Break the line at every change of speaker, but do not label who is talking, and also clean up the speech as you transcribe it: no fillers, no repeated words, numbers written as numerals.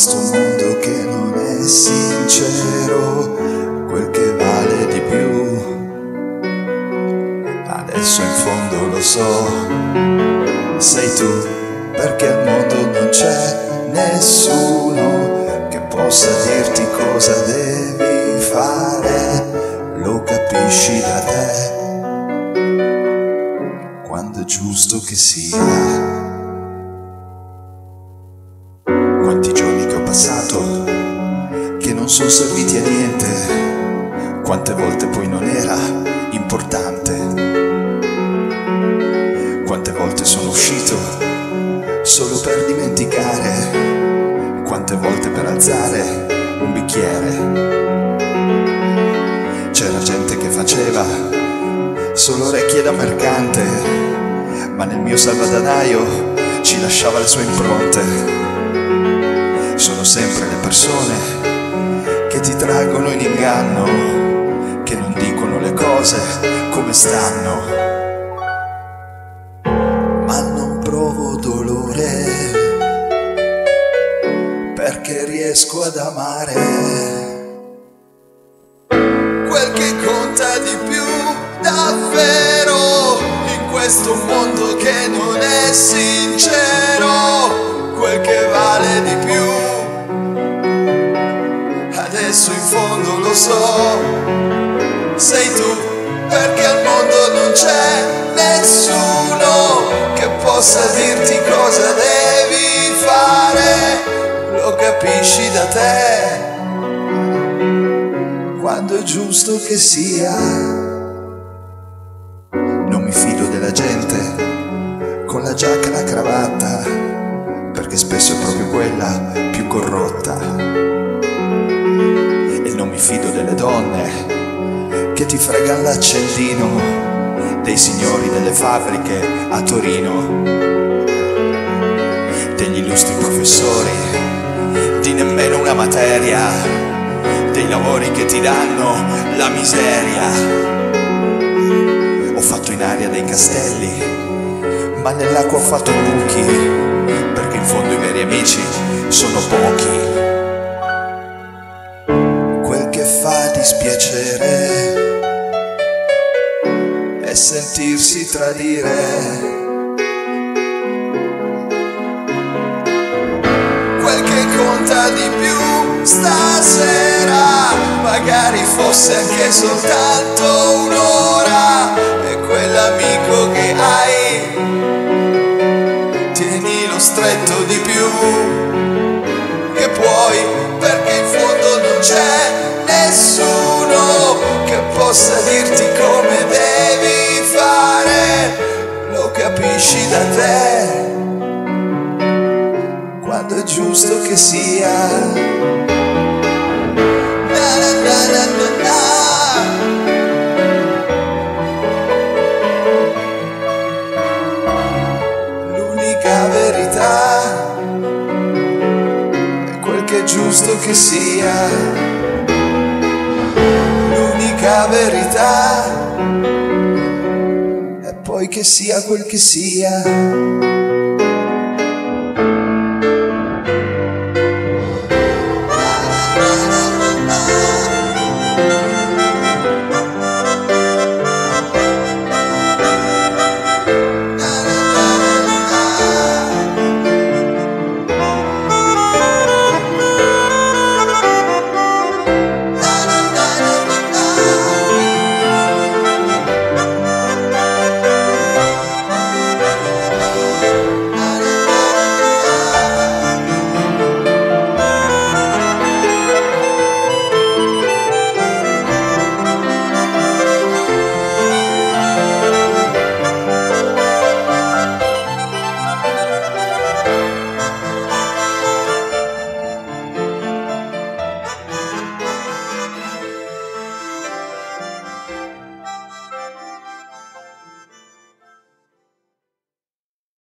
questo mondo che non è sincero, quel che vale di più. Adesso in fondo lo so, sei tu, perché al mondo non c'è nessuno che possa dirti cosa devi fare, lo capisci da te quando è giusto che sia. Quanti giorni che ho passato che non sono serviti a niente, quante volte poi non era importante, quante volte sono uscito solo per dimenticare, quante volte per alzare un bicchiere. C'era gente che faceva solo orecchie da mercante, ma nel mio salvadanaio ci lasciava le sue impronte. Sono sempre le persone che ti traggono in inganno, che non dicono le cose come stanno. Ma non provo dolore, perché riesco ad amare. Quel che conta di più davvero in questo mondo che non è sincero, quel che vale di più. Adesso in fondo lo so, sei tu, perché al mondo non c'è nessuno che possa dirti cosa devi fare, lo capisci da te quando è giusto che sia. Non mi fido della gente con la giacca e la cravatta, perché spesso è proprio quella più corrotta. E non mi fido delle donne che ti fregano l'accendino, dei signori delle fabbriche a Torino, degli illustri professori di nemmeno una materia, dei lavori che ti danno la miseria. Ho fatto in aria dei castelli, ma nell'acqua ho fatto buchi, perché in fondo i veri amici sono pochi. Quel che fa dispiacere è sentirsi tradire. Quel che conta di più stasera magari fosse anche soltanto un'ora, e quell'amico che hai tienilo stretto di più che puoi, perché in fondo non c'è nessuno che possa dirti come devi fare, lo capisci da te quando è giusto che sia. L'unica verità è quel che è giusto che sia. L'unica verità è poi che sia quel che sia.